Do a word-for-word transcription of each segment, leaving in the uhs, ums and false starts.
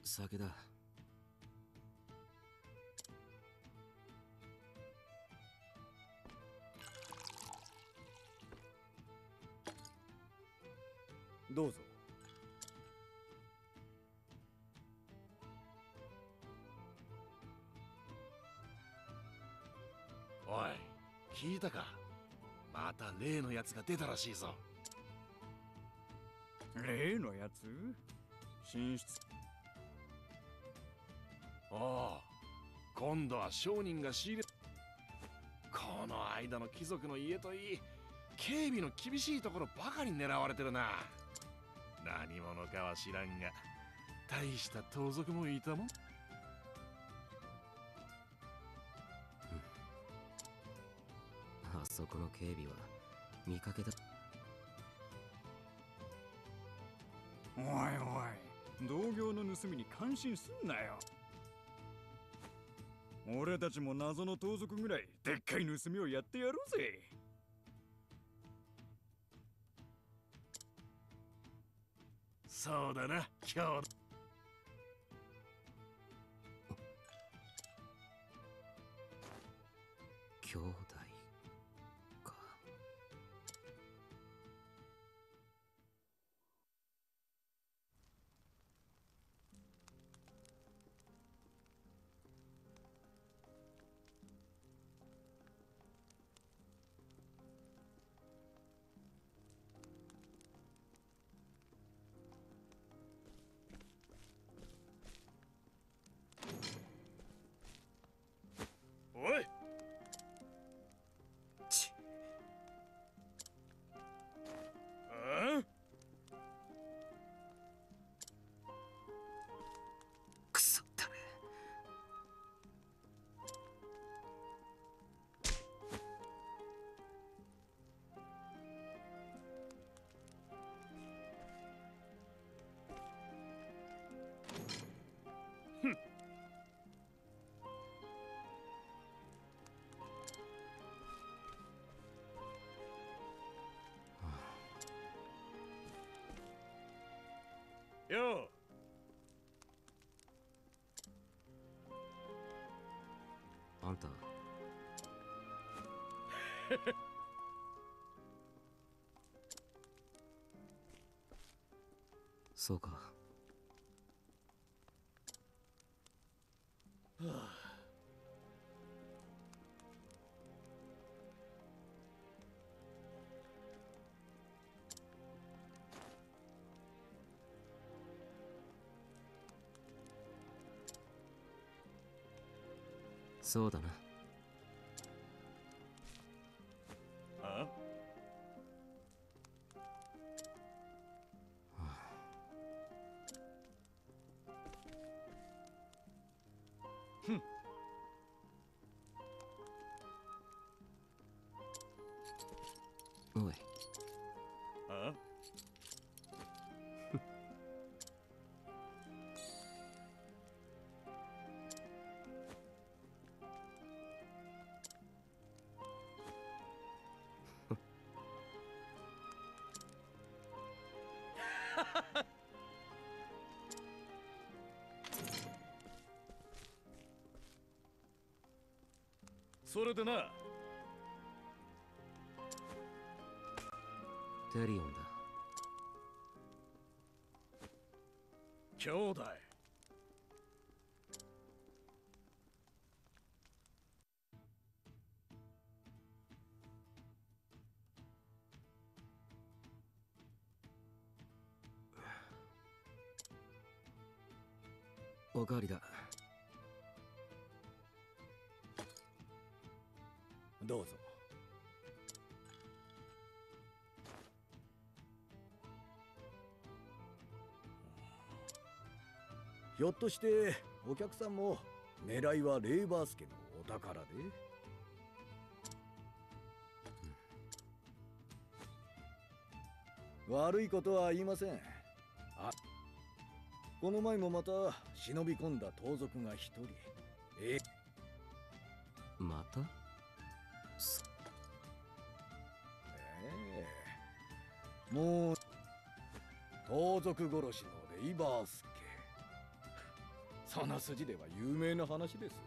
酒だ。 どうぞ。 おい、聞いたか？また例のやつが出たらしいぞ。 例のやつ？寝室。 おお、今度は商人が仕入れ。この間の貴族の家といい、警備の厳しいところばかり狙われてるな。何者かは知らんが、大した盗賊もいたもん。 あそこの警備は見かけた。 おいおい、同業の盗みに感心すんなよ。俺たちも謎の盗賊ぐらいでっかい盗みをやってやろうぜ。 そうだな、今日。 兄弟か。 おい、 ちああ、 くそったれ。 よあんたそうか。 う。はあ、 そうだな。 あ？ふん。 おい、 あ？それでな。 テリオンだ。 兄弟。 おかわりだ。 どうぞ。ひょっとしてお客さんも狙いはレイバース家のお宝で？悪いことは言いません。あ、この前もまた忍び込んだ盗賊が一人。えまた？すええ、もう盗賊殺しのレイバースその筋では有名な話です。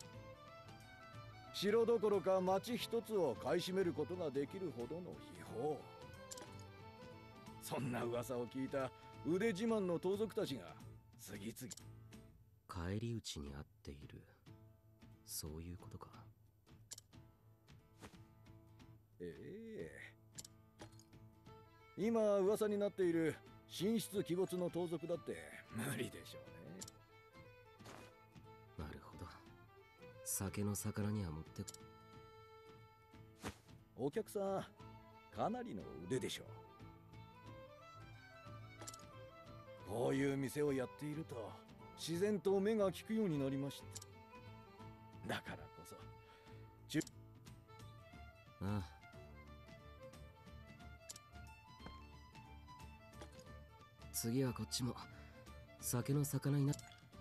城どころか町一つを買い占めることができるほどの秘宝。そんな噂を聞いた腕自慢の盗賊たちが次々。 返り討ちに遭っている、そういうことか。 ええ、今噂になっている神出鬼没の盗賊だって無理でしょうね。 なるほど、酒の魚にはもってお客さんかなりの腕でしょう。こういう店をやっていると自然と目が利くようになりました。だからこそああ、次はこっちも酒の魚にな。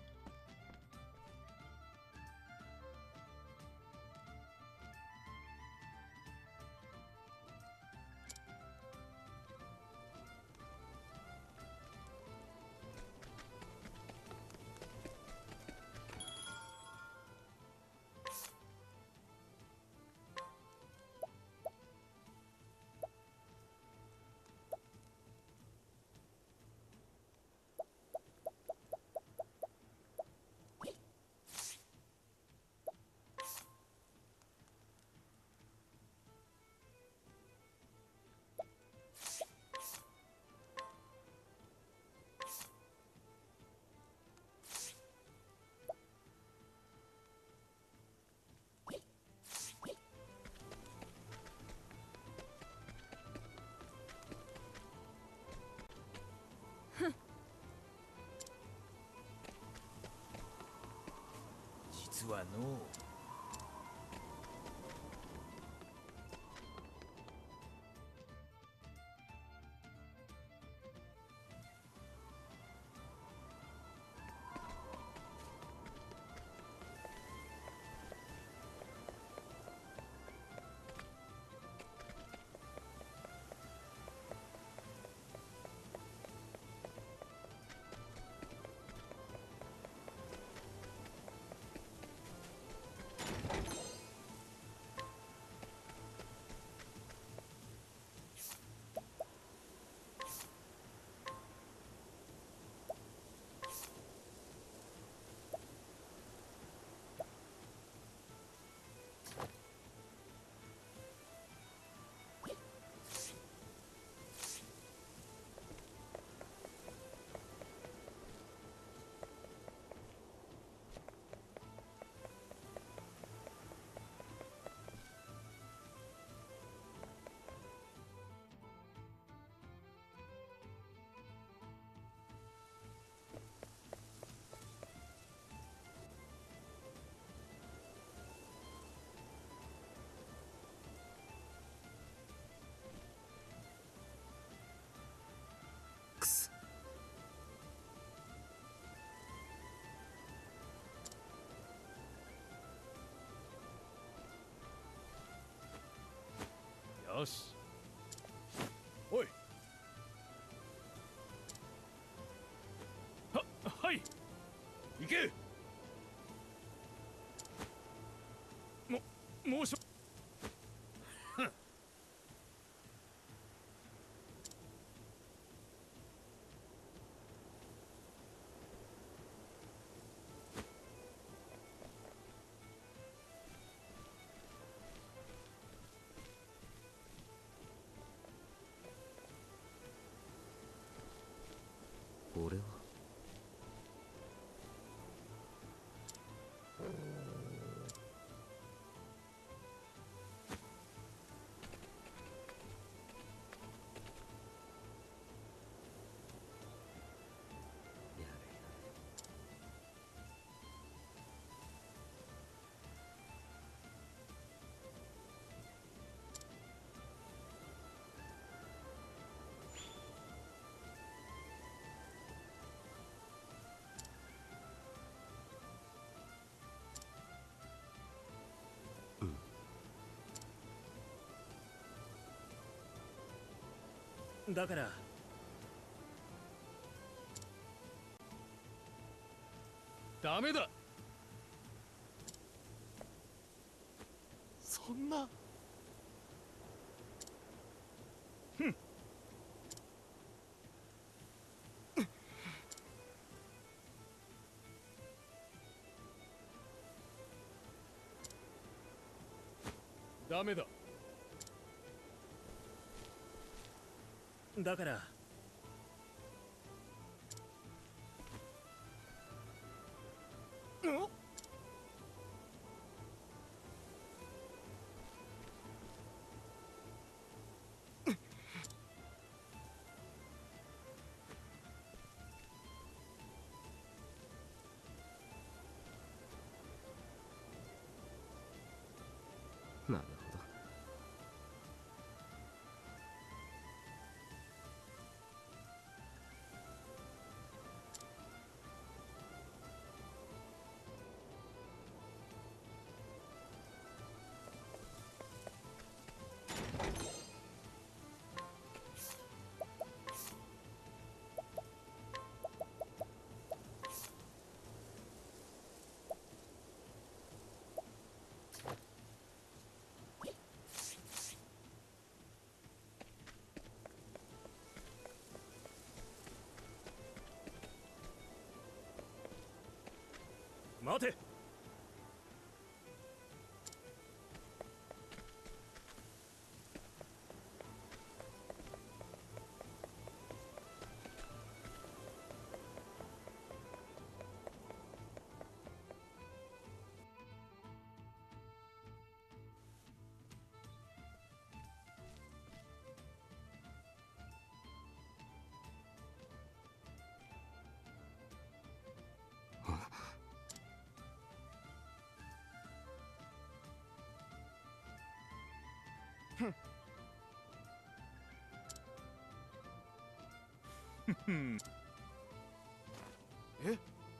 実はのくす。 よし。おい。は、はい。行け。も、もうしょ。 俺はやれやれ。 だからダメだ。 そんな。 ダメだ。 だからなるほど。 待て。 え？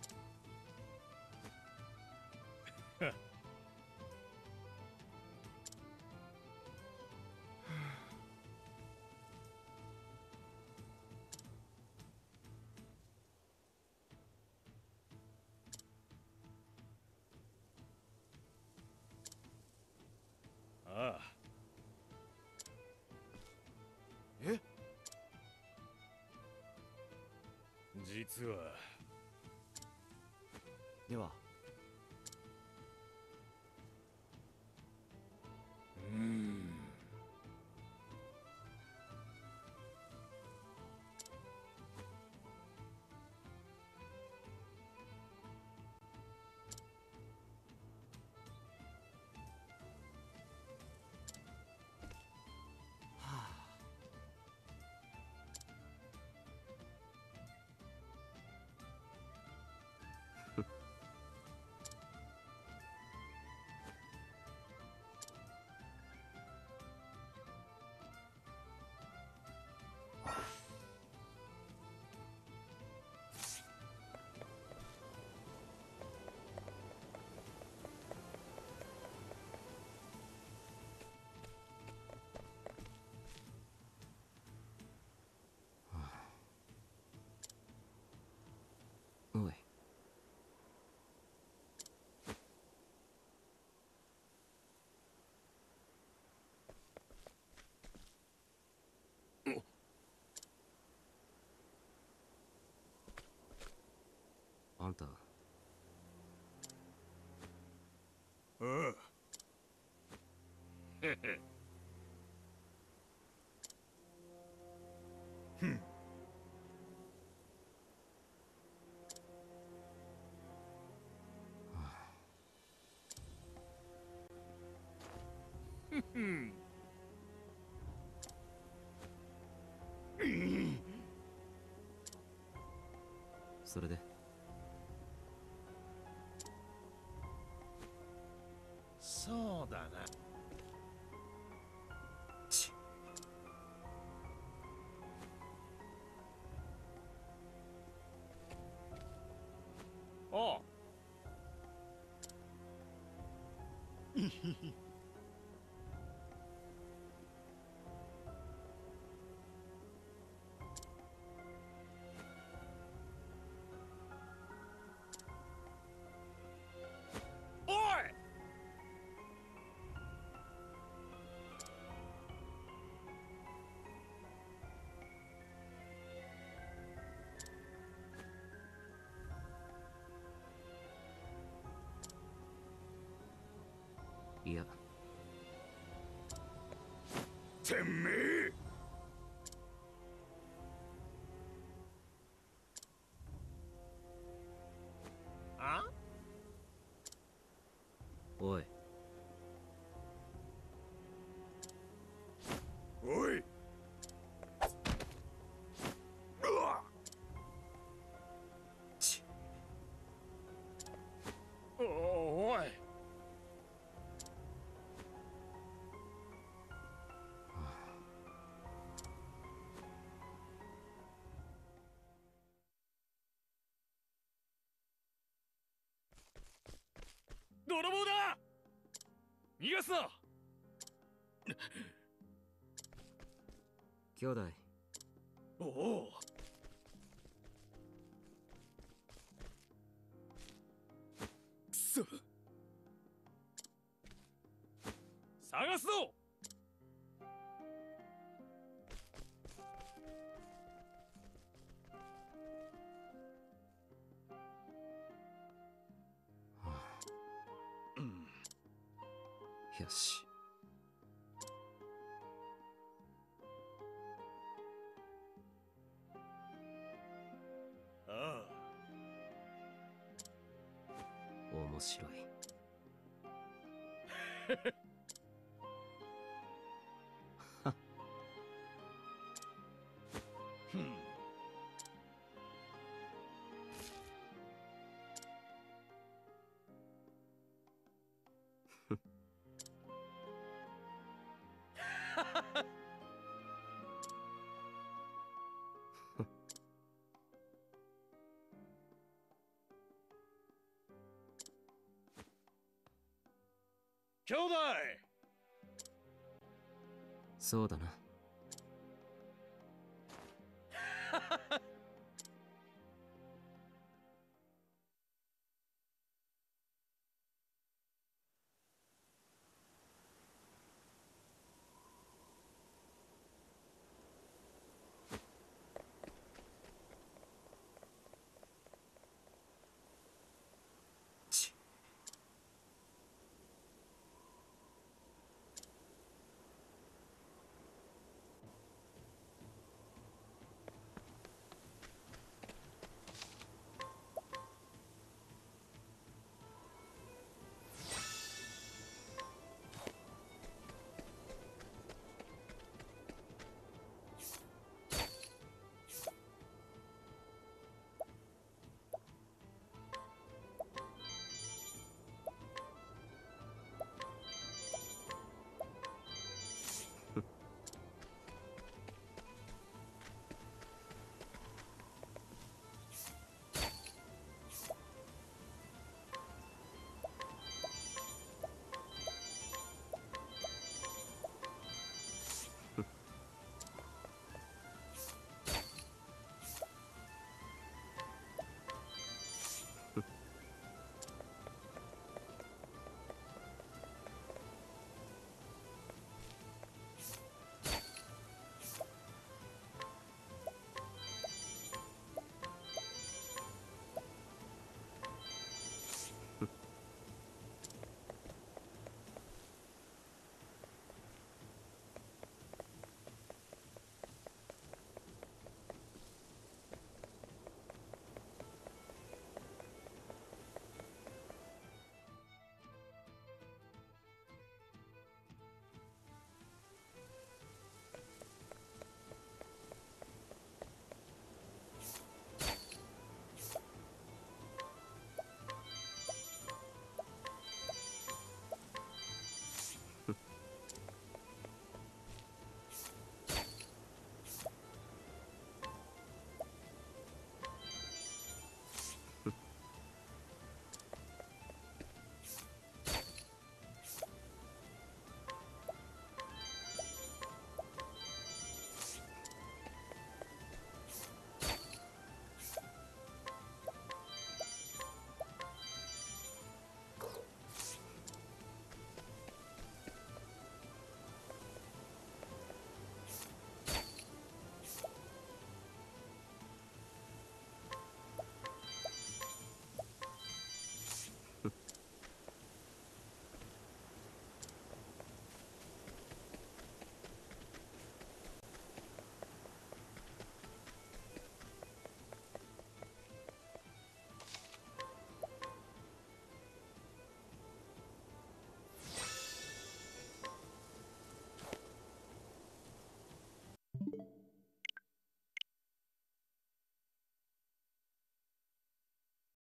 ああ。 え？ 実はでは、 うーん。 おい。あんた、 ああ。 へへ。うん。 それで、 そうだな。 ちおう。 てめえ。 あ？ おい。 おい。 ちおおい。 泥棒だ。逃がすな。 兄弟、 おお。くそ。探すぞ。 よし。 ああ。 面白い。 ふん。兄弟。 そうだな。